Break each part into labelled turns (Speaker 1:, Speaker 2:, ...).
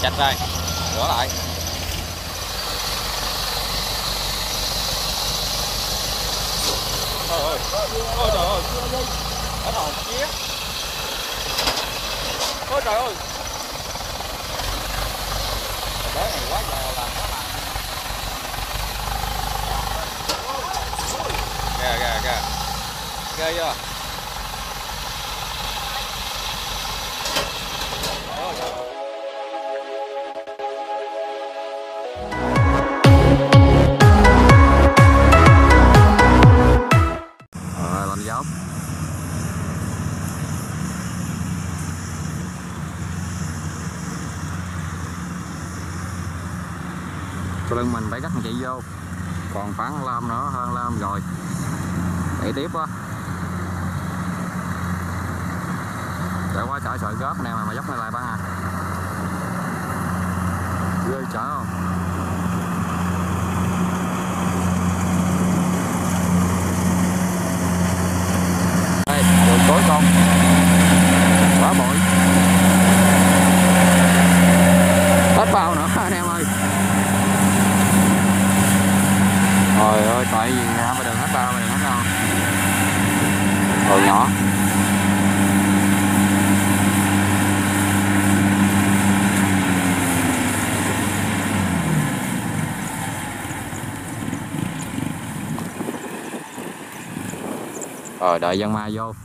Speaker 1: sạch rồi, rửa lại. Trời ơi, ôi trời ơi, hết hồn chiếc. Ôi trời ơi, cái này quá trời làm quá mà. Kìa kìa kìa, ghê chưa? Lên dốc. Sau lưng mình phải cắt chị vô, còn khoảng lơm nữa, hơn lơm rồi đẩy tiếp quá. Để quá trời sợi góp nè mà dốc này lại ba à. Ghê trời không? Đây, đường cối con quá bội, hết bao nữa anh em ơi. Trời ơi, tại vì ra mà đường hết bao, đường hết đâu. Đường nhỏ. Rồi đợi dân ma vô.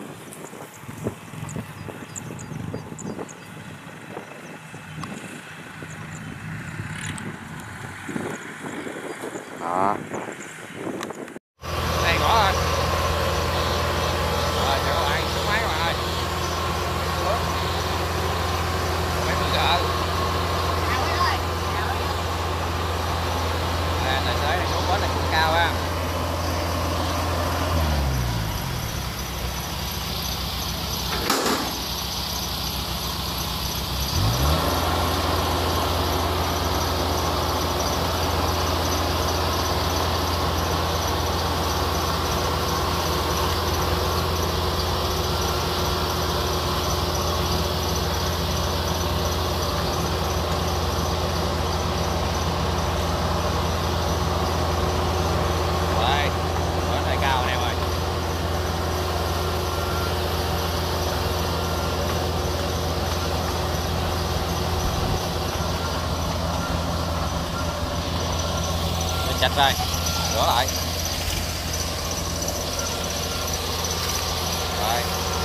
Speaker 1: Đó. Đây ngõ rồi. Rồi chào các bạn, xuống máy các bạn ơi. Mấy con vợ. Nè, tài xế này xuống bến này cũng cao ha. Sạch rồi, rửa lại. Rồi.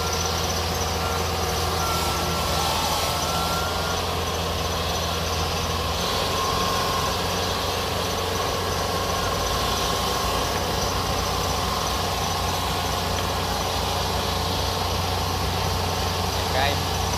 Speaker 1: Ok.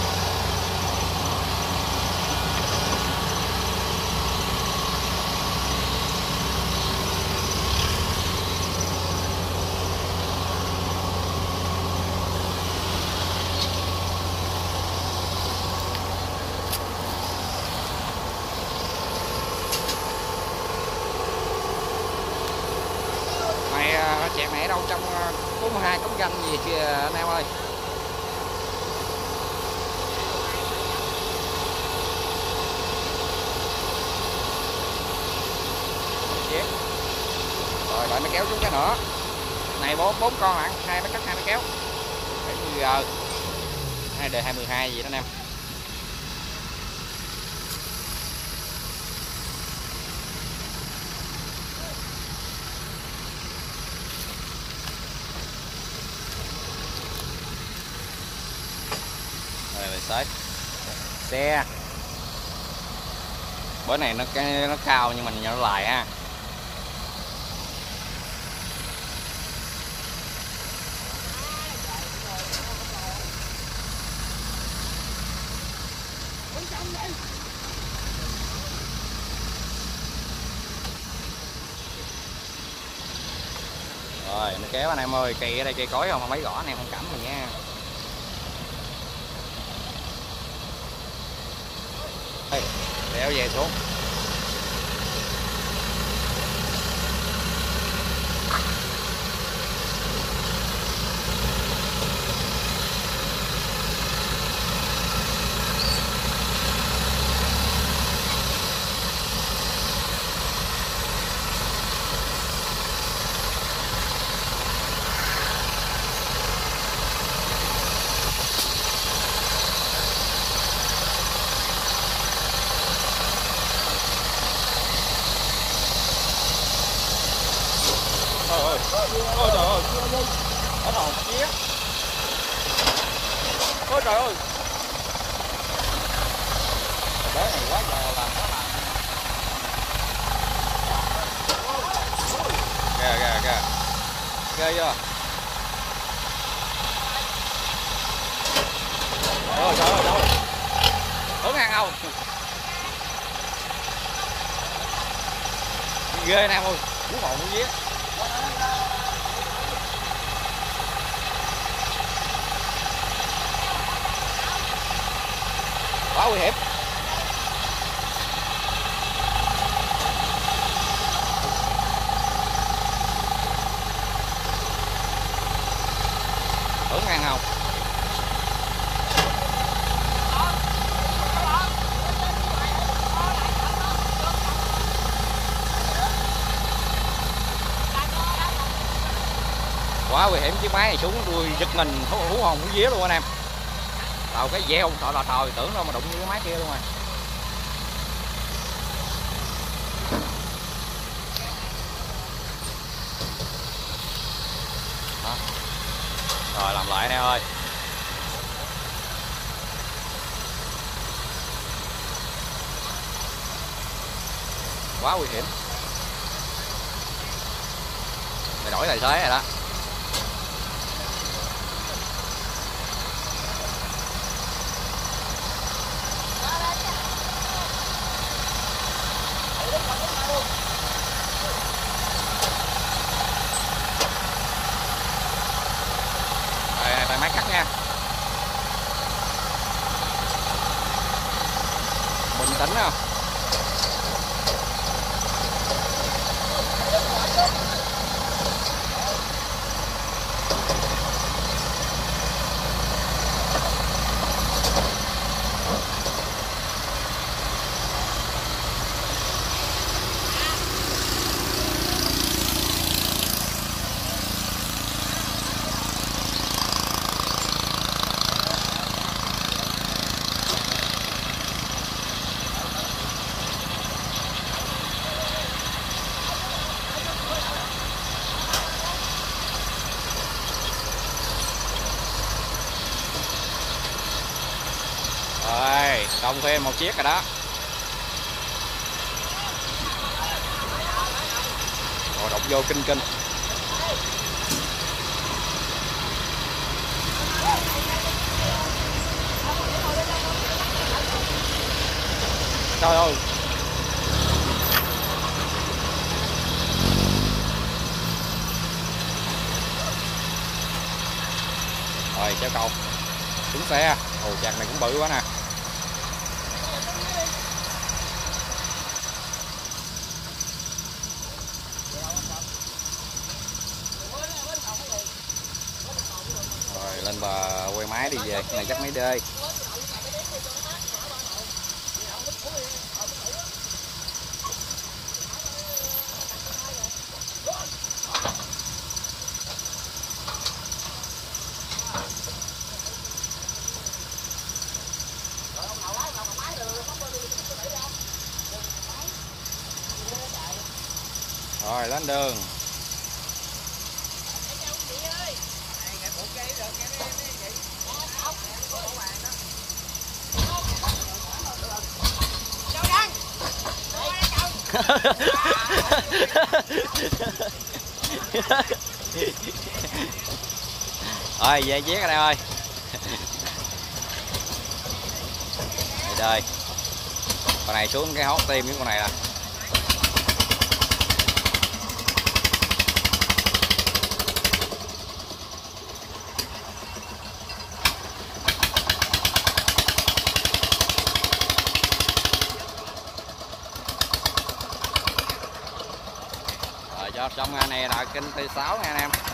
Speaker 1: Chẹt này ở đâu trong 42 cống ganh gì kìa anh em ơi. Chét. Rồi đợi nó kéo xuống cái nữa. Này bốn con lận, hai nó cắt hai nó kéo. 70G. 2D22 gì đó anh em. Rồi xe bữa này nó cao nhưng mình nhỏ lại ha. Rồi nó kéo anh em ơi, cây ở đây cây cối không mấy gõ anh em không cắm mình nha. Đây, đéo về xuống. Ôi trời ơi, hết hồn vía. Ôi trời ơi, cái này quá giờ làm nó làm. Kìa kìa kìa, ghê chưa? Ôi trời ơi, trời ơi, tưởng ăn không? Ghê nè em ơi, cú hồn cú vía. Quá nguy hiểm. Tưởng ăn không? Quá nguy hiểm, chiếc máy này xuống tôi giật mình hú hồn hú vía luôn anh em. Tàu cái gieo trời tưởng đâu mà đụng như cái máy kia luôn rồi. Đó. Rồi làm lại nè ơi. Quá nguy hiểm. Mày đổi tài xế rồi đó. Đây máy cắt nha. Bình tĩnh không? Rồi, xong thêm một chiếc rồi đó. Rồi đụng vô kinh kinh. Trời ơi. Rồi kéo cầu. Xuống xe. Ồ chạc này cũng bự quá nè. Rồi lên bờ quay máy đi về, này chắc máy đê. Rồi lên đường. Rồi về chiếc ở đây ơi. Đây con này xuống cái hốt tim với con này nè. Rồi cho xong này là kênh T6 nha anh em.